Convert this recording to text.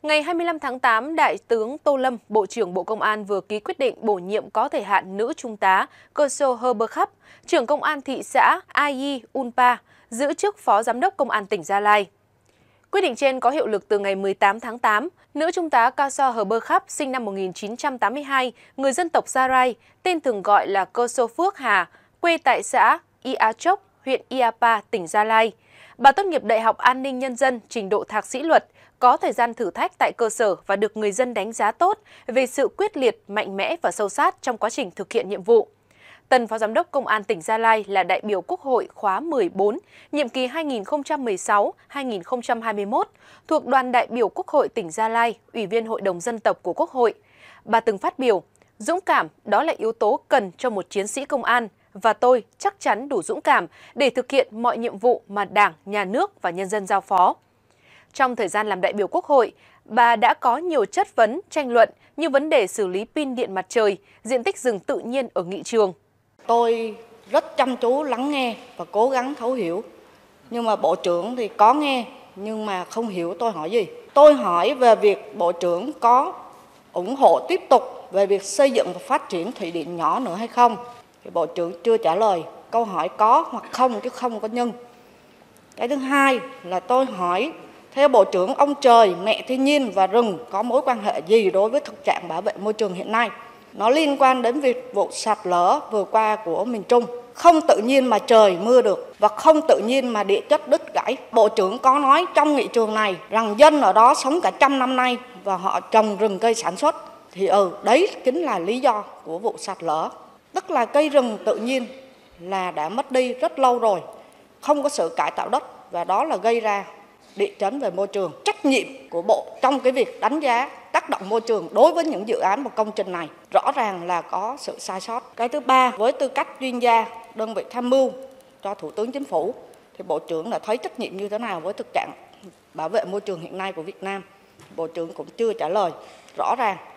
Ngày 25 tháng 8, Đại tướng Tô Lâm, Bộ trưởng Bộ Công an vừa ký quyết định bổ nhiệm có thời hạn nữ trung tá Cơ Sô Hơ Bơ Khắp, trưởng Công an thị xã Ai Unpa, giữ chức Phó Giám đốc Công an tỉnh Gia Lai. Quyết định trên có hiệu lực từ ngày 18 tháng 8. Nữ trung tá Cơ Sô Hơ Bơ Khắp sinh năm 1982, người dân tộc Gia Rai, tên thường gọi là Cơ Sô Phước Hà, quê tại xã Ia Chốc, huyện Iapa, tỉnh Gia Lai. Bà tốt nghiệp Đại học An ninh Nhân dân, trình độ thạc sĩ luật, có thời gian thử thách tại cơ sở và được người dân đánh giá tốt về sự quyết liệt, mạnh mẽ và sâu sát trong quá trình thực hiện nhiệm vụ. Tân Phó Giám đốc Công an tỉnh Gia Lai là đại biểu Quốc hội khóa 14, nhiệm kỳ 2016-2021, thuộc đoàn đại biểu Quốc hội tỉnh Gia Lai, Ủy viên Hội đồng Dân tộc của Quốc hội. Bà từng phát biểu, dũng cảm đó là yếu tố cần cho một chiến sĩ công an, và tôi chắc chắn đủ dũng cảm để thực hiện mọi nhiệm vụ mà Đảng, Nhà nước và nhân dân giao phó. Trong thời gian làm đại biểu Quốc hội, bà đã có nhiều chất vấn, tranh luận như vấn đề xử lý pin điện mặt trời, diện tích rừng tự nhiên ở nghị trường. Tôi rất chăm chú lắng nghe và cố gắng thấu hiểu. Nhưng mà Bộ trưởng thì có nghe nhưng mà không hiểu tôi hỏi gì. Tôi hỏi về việc Bộ trưởng có ủng hộ tiếp tục về việc xây dựng và phát triển thủy điện nhỏ nữa hay không. Thì Bộ trưởng chưa trả lời. Câu hỏi có hoặc không chứ không có nhưng. Cái thứ hai là tôi hỏi theo Bộ trưởng, ông trời, mẹ thiên nhiên và rừng có mối quan hệ gì đối với thực trạng bảo vệ môi trường hiện nay? Nó liên quan đến việc vụ sạt lở vừa qua của miền Trung. Không tự nhiên mà trời mưa được và không tự nhiên mà địa chất đứt gãy. Bộ trưởng có nói trong nghị trường này rằng dân ở đó sống cả trăm năm nay và họ trồng rừng cây sản xuất. Thì đấy chính là lý do của vụ sạt lở. Tức là cây rừng tự nhiên là đã mất đi rất lâu rồi, không có sự cải tạo đất và đó là gây ra địa chấn về môi trường. Trách nhiệm của Bộ trong cái việc đánh giá tác động môi trường đối với những dự án và công trình này rõ ràng là có sự sai sót. Cái thứ ba, với tư cách chuyên gia, đơn vị tham mưu cho Thủ tướng Chính phủ, thì Bộ trưởng đã thấy trách nhiệm như thế nào với thực trạng bảo vệ môi trường hiện nay của Việt Nam? Bộ trưởng cũng chưa trả lời rõ ràng.